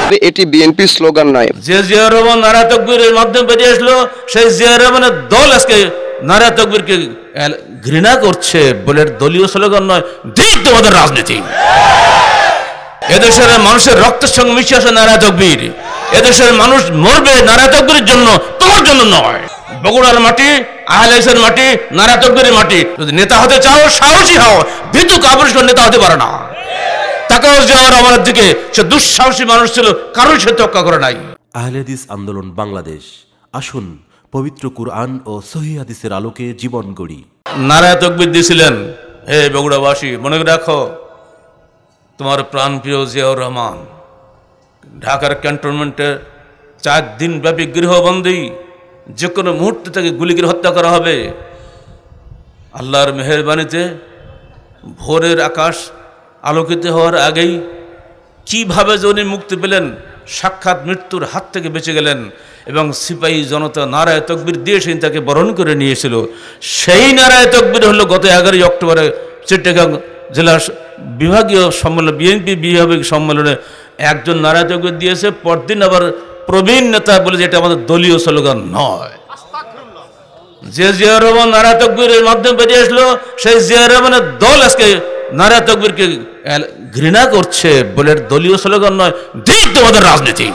এটি বিএনপির স্লোগান নয়। যে জিয়া রহমান নারা তাকবীরের মাধ্যমে বেরিয়ে আসলো, সেই জিয়া রহমানের দল আজকে নারা তাকবীরকে ঘৃণা করছে বলে দলীয় স্লোগান নয়, দ্বৈতবাদের রাজনীতি। এদেশের মানুষের রক্তের সঙ্গে মিশে আসে নারা তাকবীর। এদেশের মানুষ মরবে নারা তাকবীরের জন্য, তোমার জন্য নয়। বগুড়ার মাটি, আহলে হাদিসের মাটি, নারা তাকবীরের মাটি। যদি নেতা হতে চাও সাহসী হও, ভীতু কাপুরুষের নেতা হতে পারে না। তাকাও জিয়া রহমানের দিকে, সে দুঃসাহসী মানুষ ছিল, কারোর সে তোয়াক্কা করে নাই। আহলে হাদিস আন্দোলন বাংলাদেশ, আসুন পবিত্র কুরআন ও সহিহ হাদিসের আলোকে জীবন গড়ি। নারা তাকবীর দিয়েছিলেন, হে বগুড়াবাসী মনে রাখো, তোমার প্রাণপ্রিয় জিয়াউর রহমান ঢাকার ক্যান্টনমেন্টে 4 দিন ব্যাপী গৃহবন্দী, যে কোনো মুহূর্তে তাকে গুলি করে হত্যা করা হবে। আল্লাহর মেহেরবানিতে ভোরের আকাশ আলোকিত হওয়ার আগেই কিভাবে যে উনি মুক্তি পেলেন, সাক্ষাৎ মৃত্যুর হাত থেকে বেঁচে গেলেন, এবং সিপাহী জনতা নারায়ে তাকবীর দিয়ে সেই তাকে বরণ করে নিয়েছিল। সেই নারায়ে তাকবীর হলো গত 11ই অক্টোবরে চিটাগাং জেলা বিভাগীয় সম্মেলন, বিএনপি বিভাগীয় সম্মেলনে একজন নারায়ে তাকবীর দিয়েছে। পরদিন আবার প্রবীণ নেতা বলে যে এটা আমাদের দলীয় স্লোগান নয়। যে জিয়া রহমান নারায়ে তাকবীরের মাধ্যমে বেরিয়ে আসলো, সেই জিয়া রহমানের দল আজকে নারায়ে তাকবীরকে ঘৃণা করছে বলে দলীয় স্লোগান নয়, দ্বৈতবাদের রাজনীতি।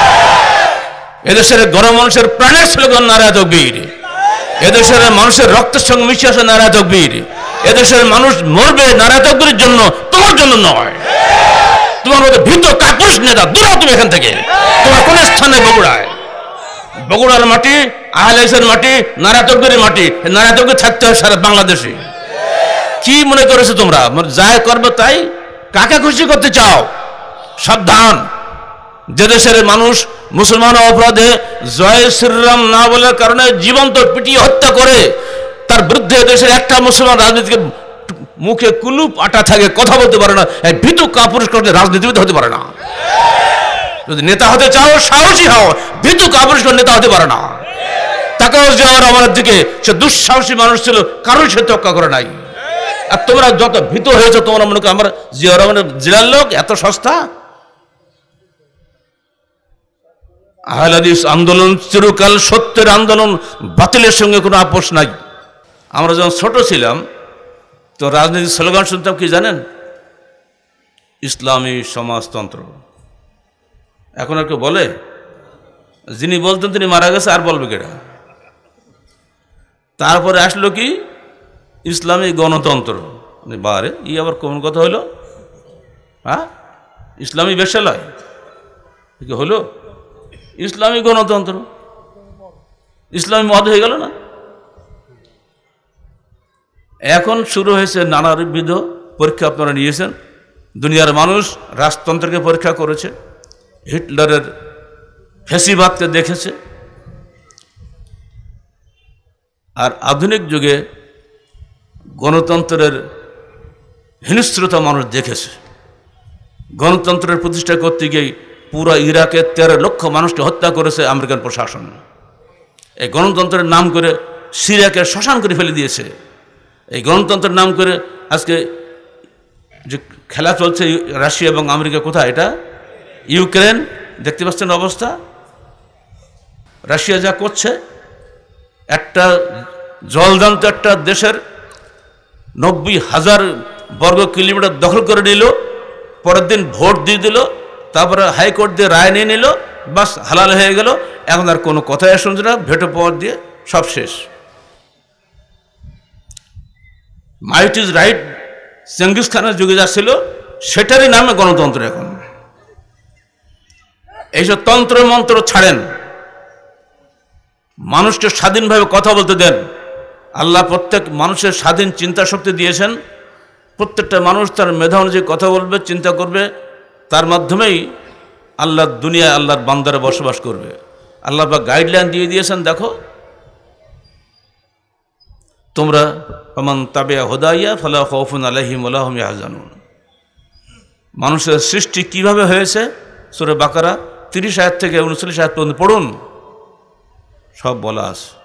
এদেশের গণ মানুষের প্রাণের স্লোগান নারায়ে তাকবীর। এদেশের মানুষের রক্তের সঙ্গে মিশে আসে নারায়ে তাকবীর। এদেশের মানুষ মরবে নারায়ে তাকবীরের জন্য, তোমার জন্য নয়। তোমার মধ্যে ভীত কাপুরুষ নেতা, দূর তুমি এখান থেকে। তোমার কোন স্থানে? বগুড়ায়, বগুড়ার মাটি, আহলে হাদিসের মাটি, নারায়ে তাকবীরের মাটি। নারায়ে তাকবীর থাকতে হয় সারা বাংলাদেশে। কি মনে করেছো তোমরা যাই করবে তাই? কাকে খুশি করতে চাও? সাবধান। যে দেশের মানুষ মুসলমান অপরাধে জয় শ্রীরাম না বলার কারণে জীবন্ত পিটিয়ে হত্যা করে, তার বিরুদ্ধে দেশের একটা মুসলমান রাজনীতিকে মুখে কুলুপ আটা থাকে, কথা বলতে পারে না, ভীতু কাপুরুষ করতে রাজনীতিবিদ হতে পারে না। যদি নেতা হতে চাও সাহসী হও, ভীতু কাপুরুষ নেতা হতে পারে না। তাকাও জিয়া রহমানের দিকে, সে দুঃসাহসী মানুষ ছিল, কারোর সে তোয়াক্কা করে নাই। আর তোমরা যত ভীত হয়েছ, তোমরা মনে করো আমরা জিয়া রহমানের জেলার লোক, এত সস্তা। আহলে হাদিস আন্দোলন চিরকাল সত্যের আন্দোলন, বাতিলের সঙ্গে কোনো আপোষ নাই। আমরা যখন ছোট ছিলাম তো রাজনীতির স্লোগান শুনতাম, কি জানেন? ইসলামী সমাজতন্ত্র। এখন আর কেউ বলে? যিনি বলতেন তিনি মারা গেছে, আর বলবে কেটা? তারপরে আসলো কি ইসলামী গণতন্ত্র। বারে ই আবার কোন কথা হইল? হ্যাঁ, ইসলামী বেশ্যালয় কি হলো? ইসলামী গণতন্ত্র, ইসলামী মত হয়ে গেল না? এখন শুরু হয়েছে নানাবিধ পরীক্ষা। আপনারা নিয়েছেন, দুনিয়ার মানুষ রাজতন্ত্রকে পরীক্ষা করেছে, হিটলারের ফ্যাসিবাদকে দেখেছে, আর আধুনিক যুগে গণতন্ত্রের হিংস্রতা মানুষ দেখেছে। গণতন্ত্রের প্রতিষ্ঠা করতে গিয়ে পুরো ইরাকের 13 লক্ষ মানুষকে হত্যা করেছে আমেরিকান প্রশাসন। এই গণতন্ত্রের নাম করে সিরিয়াকে শ্মশান করে ফেলে দিয়েছে। এই গণতন্ত্রের নাম করে আজকে যে খেলা চলছে রাশিয়া এবং আমেরিকা, কোথায় এটা? ইউক্রেন। দেখতে পাচ্ছেন অবস্থা। রাশিয়া যা করছে, একটা জলদান্ত একটা দেশের 90,000 বর্গ কিলোমিটার দখল করে নিল, পরের দিন ভোট দিয়ে দিল, তারপরে হাইকোর্ট দিয়ে রায় নিয়ে নিল, বাস হালাল হয়ে গেল। এখন আর কোনো কথাই শুনছে না, ভেটো পাওয়ার দিয়ে সব শেষ। মাইট ইজ রাইট চেঙ্গিস খানের যুগে যা ছিল সেটারই নামে গণতন্ত্র। এখন এইসব তন্ত্র মন্ত্র ছাড়েন, মানুষকে স্বাধীনভাবে কথা বলতে দেন। আল্লাহ প্রত্যেক মানুষের স্বাধীন চিন্তা শক্তি দিয়েছেন। প্রত্যেকটা মানুষ তার মেধা অনুযায়ী কথা বলবে, চিন্তা করবে, তার মাধ্যমেই আল্লাহর দুনিয়ায় আল্লাহর বান্দারে বসবাস করবে। আল্লাহ পাক গাইডলাইন দিয়ে দিয়েছেন। দেখো তোমরা ফামান তাবিআ হুদাইয়া ফালা খাউফুন আলাইহিম ওয়ালা হুম ইয়াহজানুন। মানুষের সৃষ্টি কিভাবে হয়েছে সূরা বাকারা 30 আয়াত থেকে 39 আয়াত পর্যন্ত পড়ুন, সব বলা আছে।